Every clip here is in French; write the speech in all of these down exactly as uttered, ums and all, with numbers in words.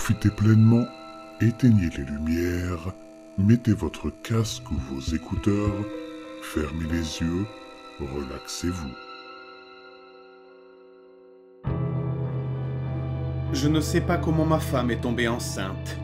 Profitez pleinement, éteignez les lumières, mettez votre casque ou vos écouteurs, fermez les yeux, relaxez-vous. Je ne sais pas comment ma femme est tombée enceinte.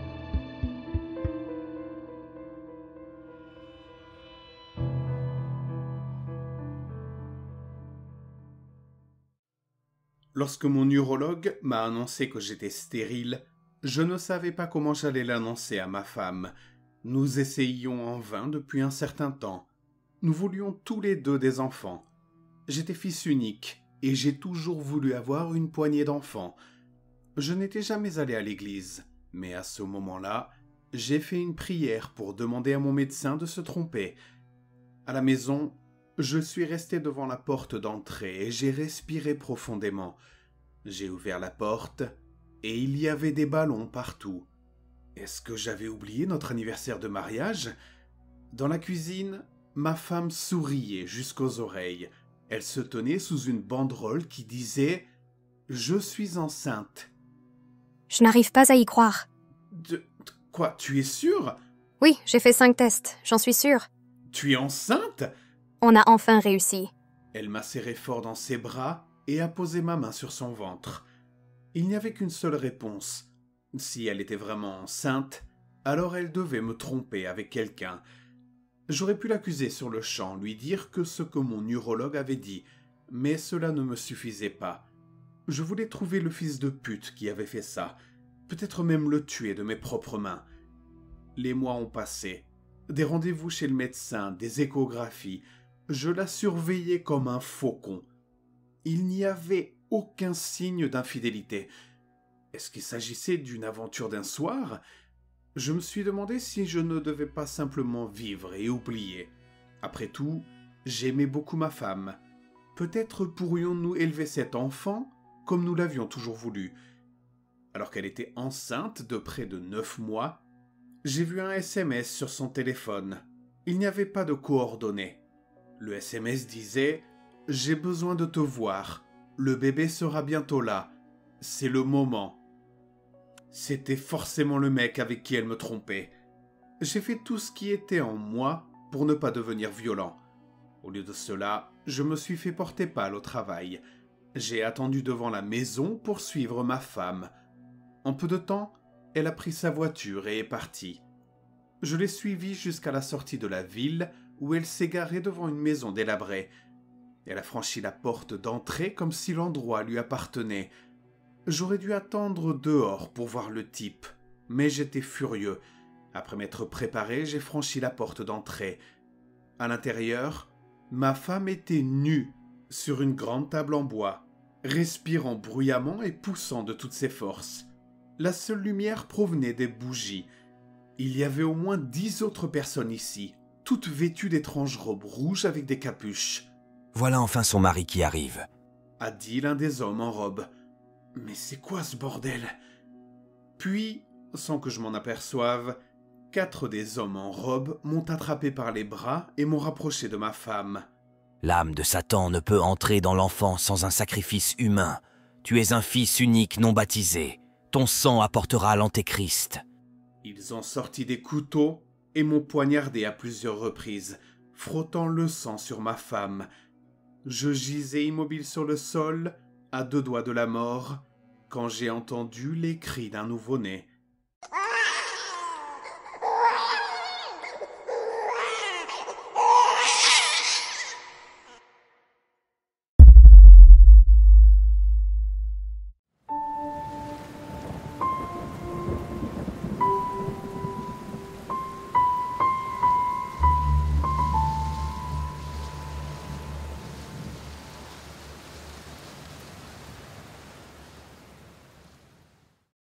Lorsque mon urologue m'a annoncé que j'étais stérile, je ne savais pas comment j'allais l'annoncer à ma femme. Nous essayions en vain depuis un certain temps. Nous voulions tous les deux des enfants. J'étais fils unique et j'ai toujours voulu avoir une poignée d'enfants. Je n'étais jamais allé à l'église, mais à ce moment-là, j'ai fait une prière pour demander à mon médecin de se tromper. À la maison, je suis resté devant la porte d'entrée et j'ai respiré profondément. J'ai ouvert la porte et il y avait des ballons partout. Est-ce que j'avais oublié notre anniversaire de mariage ? Dans la cuisine, ma femme souriait jusqu'aux oreilles. Elle se tenait sous une banderole qui disait « Je suis enceinte ». Je n'arrive pas à y croire. De... Quoi, tu es sûre ? Oui, j'ai fait cinq tests, j'en suis sûre. Tu es enceinte ? On a enfin réussi. Elle m'a serré fort dans ses bras et a posé ma main sur son ventre. Il n'y avait qu'une seule réponse. Si elle était vraiment enceinte, alors elle devait me tromper avec quelqu'un. J'aurais pu l'accuser sur le champ, lui dire que ce que mon urologue avait dit, mais cela ne me suffisait pas. Je voulais trouver le fils de pute qui avait fait ça, peut-être même le tuer de mes propres mains. Les mois ont passé. Des rendez-vous chez le médecin, des échographies. Je la surveillais comme un faucon. Il n'y avait aucun signe d'infidélité. Est-ce qu'il s'agissait d'une aventure d'un soir ? Je me suis demandé si je ne devais pas simplement vivre et oublier. Après tout, j'aimais beaucoup ma femme. Peut-être pourrions-nous élever cet enfant comme nous l'avions toujours voulu. Alors qu'elle était enceinte de près de neuf mois, j'ai vu un S M S sur son téléphone. Il n'y avait pas de coordonnées. Le S M S disait « J'ai besoin de te voir. Le bébé sera bientôt là. C'est le moment. » C'était forcément le mec avec qui elle me trompait. J'ai fait tout ce qui était en moi pour ne pas devenir violent. Au lieu de cela, je me suis fait porter pâle au travail. J'ai attendu devant la maison pour suivre ma femme. En peu de temps, elle a pris sa voiture et est partie. Je l'ai suivie jusqu'à la sortie de la ville où elle s'est garée devant une maison délabrée. Elle a franchi la porte d'entrée comme si l'endroit lui appartenait. J'aurais dû attendre dehors pour voir le type, mais j'étais furieux. Après m'être préparé, j'ai franchi la porte d'entrée. À l'intérieur, ma femme était nue sur une grande table en bois, respirant bruyamment et poussant de toutes ses forces. La seule lumière provenait des bougies. Il y avait au moins dix autres personnes ici, toutes vêtues d'étranges robes rouges avec des capuches. « Voilà enfin son mari qui arrive », a dit l'un des hommes en robe. Mais c'est quoi ce bordel ? Puis, sans que je m'en aperçoive, quatre des hommes en robe m'ont attrapé par les bras et m'ont rapproché de ma femme. « L'âme de Satan ne peut entrer dans l'enfant sans un sacrifice humain. Tu es un fils unique non baptisé. Ton sang apportera l'antéchrist. » Ils ont sorti des couteaux et m'ont poignardé à plusieurs reprises, frottant le sang sur ma femme. Je gisais immobile sur le sol, à deux doigts de la mort, quand j'ai entendu les cris d'un nouveau-né.